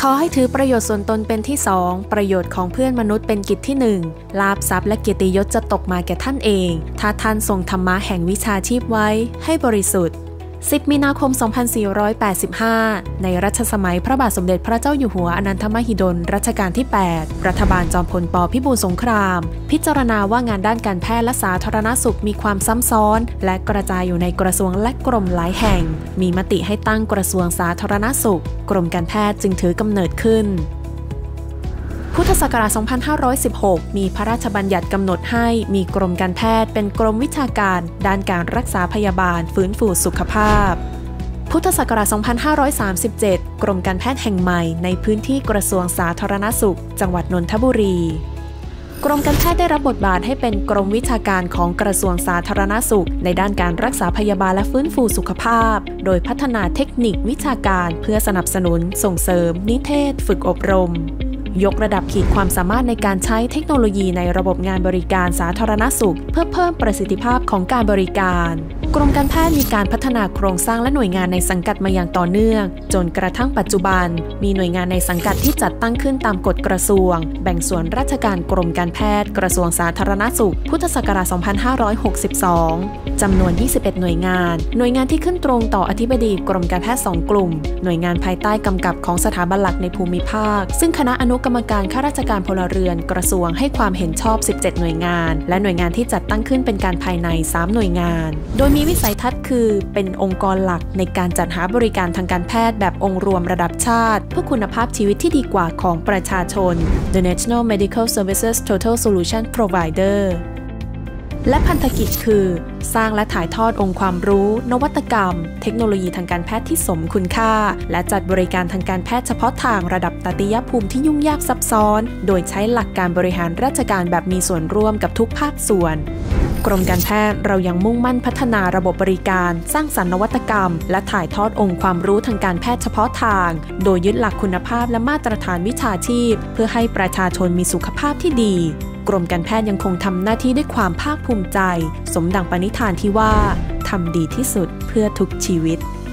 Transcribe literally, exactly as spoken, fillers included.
ขอให้ถือประโยชน์ส่วนตนเป็นที่สองประโยชน์ของเพื่อนมนุษย์เป็นกิจที่หนึ่งลาภทรัพย์และเกียรติยศจะตกมาแก่ท่านเองถ้าท่านทรงธรรมะแห่งวิชาชีพไว้ให้บริสุทธิ์สิบมีนาคม สองพันสี่ร้อยแปดสิบห้า ในรัชสมัยพระบาทสมเด็จพระเจ้าอยู่หัวอนันทมหิดลรัชกาลที่ แปด รัฐบาลจอมพลป.พิบูลสงครามพิจารณาว่างานด้านการแพทย์และสาธารณสุขมีความซ้ำซ้อนและกระจายอยู่ในกระทรวงและกรมหลายแห่งมีมติให้ตั้งกระทรวงสาธารณสุขกรมการแพทย์จึงถือกำเนิดขึ้นพุทธศักราช สองพันห้าร้อยสิบหก มีพระราชบัญญัติกำหนดให้มีกรมการแพทย์เป็นกรมวิชาการด้านการรักษาพยาบาลฟื้นฟูสุขภาพพุทธศักราช สองพันห้าร้อยสามสิบเจ็ด กรมการแพทย์แห่งใหม่ในพื้นที่กระทรวงสาธารณสุขจังหวัดนนทบุรีกรมการแพทย์ได้รับบทบาทให้เป็นกรมวิชาการของกระทรวงสาธารณสุขในด้านการรักษาพยาบาลและฟื้นฟูสุขภาพโดยพัฒนาเทคนิควิชาการเพื่อสนับสนุนส่งเสริมนิเทศฝึกอบรมยกระดับขีดความสามารถในการใช้เทคโนโลยีในระบบงานบริการสาธารณสุขเพื่อเพิ่มประสิทธิภาพของการบริการกรมการแพทย์มีการพัฒนาโครงสร้างและหน่วยงานในสังกัดมาอย่างต่อเนื่องจนกระทั่งปัจจุบันมีหน่วยงานในสังกัดที่จัดตั้งขึ้นตามกฎกระทรวงแบ่งส่วนราชการกรมการแพทย์กระทรวงสาธารณสุขพุทธศักราช สองพันห้าร้อยหกสิบสอง จำนวน ยี่สิบเอ็ด หน่วยงานหน่วยงานที่ขึ้นตรงต่ออธิบดีกรมการแพทย์สองกลุ่มหน่วยงานภายใต้กำกับของสถาบันหลักในภูมิภาคซึ่งคณะอนุกรรมการข้าราชการพลเรือนกระทรวงให้ความเห็นชอบ สิบเจ็ด หน่วยงานและหน่วยงานที่จัดตั้งขึ้นเป็นการภายใน สาม หน่วยงานโดยมีวิสัยทัศน์คือเป็นองค์กรหลักในการจัดหาบริการทางการแพทย์แบบองค์รวมระดับชาติเพื่อคุณภาพชีวิตที่ดีกว่าของประชาชน The National Medical Services Total Solution Provider และพันธกิจคือสร้างและถ่ายทอดองค์ความรู้นวัตกรรมเทคโนโลยีทางการแพทย์ที่สมคุณค่าและจัดบริการทางการแพทย์เฉพาะทางระดับตติยภูมิที่ยุ่งยากซับซ้อนโดยใช้หลักการบริหารราชการแบบมีส่วนร่วมกับทุกภาคส่วนกรมการแพทย์เรายังมุ่งมั่นพัฒนาระบบบริการสร้างสรรค์นวัตกรรมและถ่ายทอดองค์ความรู้ทางการแพทย์เฉพาะทางโดยยึดหลักคุณภาพและมาตรฐานวิชาชีพเพื่อให้ประชาชนมีสุขภาพที่ดีกรมการแพทย์ยังคงทำหน้าที่ด้วยความภาคภูมิใจสมดังปณิธานที่ว่าทำดีที่สุดเพื่อทุกชีวิต